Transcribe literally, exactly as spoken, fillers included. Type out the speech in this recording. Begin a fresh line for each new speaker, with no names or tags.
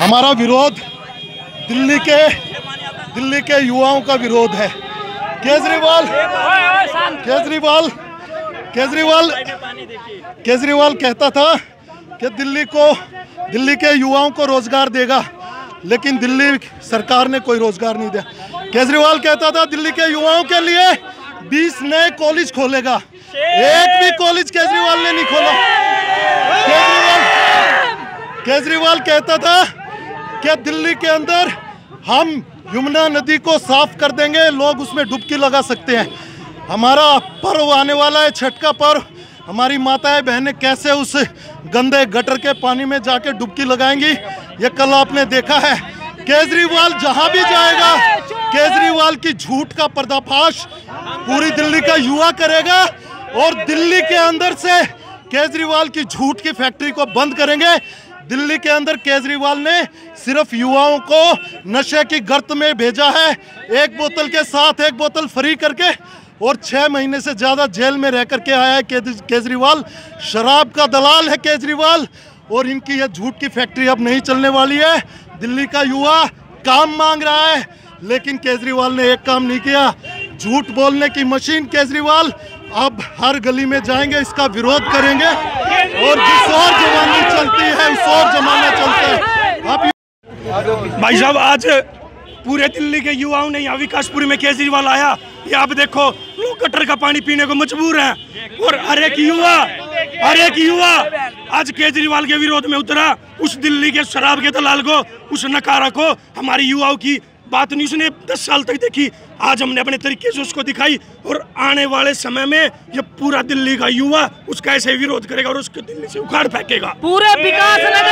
हमारा विरोध दिल्ली के दिल्ली के युवाओं का विरोध है। केजरीवाल केजरीवाल केजरीवाल केजरीवाल कहता था कि दिल्ली को दिल्ली के युवाओं को रोजगार देगा, लेकिन दिल्ली सरकार ने कोई रोजगार नहीं दिया। केजरीवाल कहता था दिल्ली के युवाओं के लिए बीस नए कॉलेज खोलेगा, एक भी कॉलेज केजरीवाल ने नहीं खोला। केजरीवाल केजरीवाल कहता था कि दिल्ली के अंदर हम यमुना नदी को साफ कर देंगे, लोग उसमें डुबकी लगा सकते हैं। हमारा पर्व आने वाला है, छठ का पर्व। हमारी माताएं बहनें कैसे उस गंदे गटर के पानी में जाके डुबकी लगाएंगी, ये कल आपने देखा है। केजरीवाल जहां भी जाएगा, केजरीवाल की झूठ का पर्दाफाश पूरी दिल्ली का युवा करेगा और दिल्ली के अंदर से केजरीवाल की झूठ की फैक्ट्री को बंद करेंगे। दिल्ली के अंदर केजरीवाल ने सिर्फ युवाओं को नशे की गर्त में भेजा है, एक बोतल के साथ एक बोतल फ्री करके, और छः महीने से ज़्यादा जेल में रह करके आया है केजरीवाल। शराब का दलाल है केजरीवाल, और इनकी यह झूठ की फैक्ट्री अब नहीं चलने वाली है। दिल्ली का युवा काम मांग रहा है, लेकिन केजरीवाल ने एक काम नहीं किया। झूठ बोलने की मशीन केजरीवाल। अब हर गली में जाएंगे, इसका विरोध करेंगे, और जिस और जमाने चलती है उस और जमाना चलता है। आप
भाई साहब, आज पूरे दिल्ली के युवाओं ने यहाँ विकासपुरी में केजरीवाल आया, ये आप देखो लोग गटर का पानी पीने को मजबूर हैं, और हर एक युवा हर एक युवा आज केजरीवाल के विरोध में उतरा। उस दिल्ली के शराब के दलाल को, उस नकारा को हमारे युवाओं की बात नहीं उसने दस साल तक देखी, आज हमने अपने तरीके से उसको दिखाई, और आने वाले समय में ये पूरा दिल्ली का युवा उसका ऐसे विरोध करेगा और उसको दिल्ली से उखाड़ फेंकेगा।
पूरे विकास नगर